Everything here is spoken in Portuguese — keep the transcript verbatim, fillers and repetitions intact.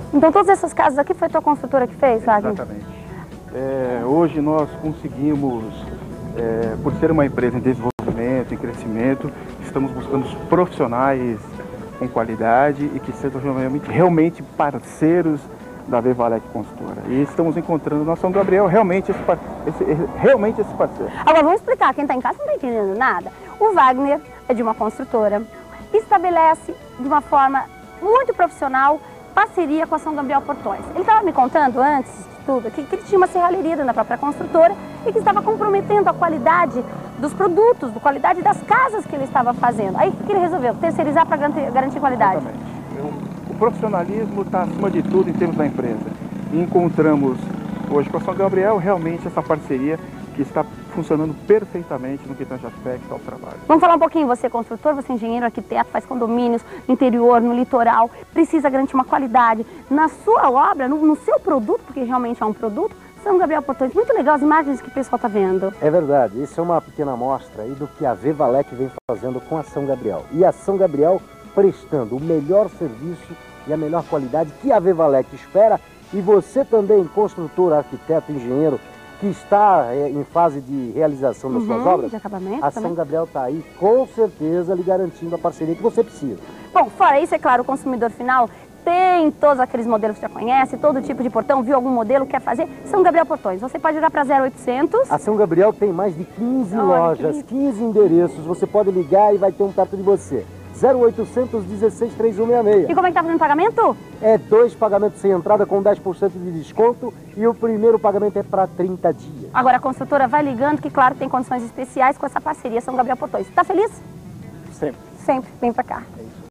Então todas essas casas aqui foi a tua construtora que fez, Wagner? Exatamente. É, hoje nós conseguimos, é, por ser uma empresa em desenvolvimento, em crescimento, estamos buscando profissionais com qualidade e que sejam realmente, realmente parceiros da Vevalec Construtora. E estamos encontrando na São Gabriel realmente esse, esse, realmente esse parceiro. Agora vamos explicar, quem está em casa não está entendendo nada. O Wagner é de uma construtora, estabelece de uma forma muito profissional parceria com a São Gabriel Portões. Ele estava me contando antes de tudo que, que ele tinha uma serralheria dentro da própria construtora e que estava comprometendo a qualidade dos produtos, a qualidade das casas que ele estava fazendo. Aí o que ele resolveu? Terceirizar para garantir, garantir qualidade. Exatamente. O profissionalismo está acima de tudo em termos da empresa. E encontramos hoje com a São Gabriel realmente essa parceria que está funcionando perfeitamente no que tange aspecto ao trabalho. Vamos falar um pouquinho, você é construtor, você é engenheiro, arquiteto, faz condomínios no interior, no litoral, precisa garantir uma qualidade na sua obra, no, no seu produto, porque realmente é um produto. São Gabriel Portões, muito legal as imagens que o pessoal está vendo. É verdade, isso é uma pequena amostra aí do que a Vevalec vem fazendo com a São Gabriel. E a São Gabriel prestando o melhor serviço e a melhor qualidade que a Vevalec espera. E você também, construtor, arquiteto, engenheiro, que está é, em fase de realização das uhum, suas obras, de acabamento, a também. São Gabriel está aí com certeza lhe garantindo a parceria que você precisa. Bom, fora isso, é claro, o consumidor final tem todos aqueles modelos que já conhece, todo tipo de portão, viu algum modelo, quer fazer, São Gabriel Portões. Você pode ligar para zero oitocentos. A São Gabriel tem mais de quinze Olha, lojas, que... quinze endereços, você pode ligar e vai ter um perto de você. zero oitocentos dezesseis três um seis seis. E como é que tá fazendo o pagamento? É dois pagamentos sem entrada com dez por cento de desconto e o primeiro pagamento é para trinta dias. Agora a construtora vai ligando que, claro, tem condições especiais com essa parceria São Gabriel Portões. Tá feliz? Sempre. Sempre. Vem pra cá.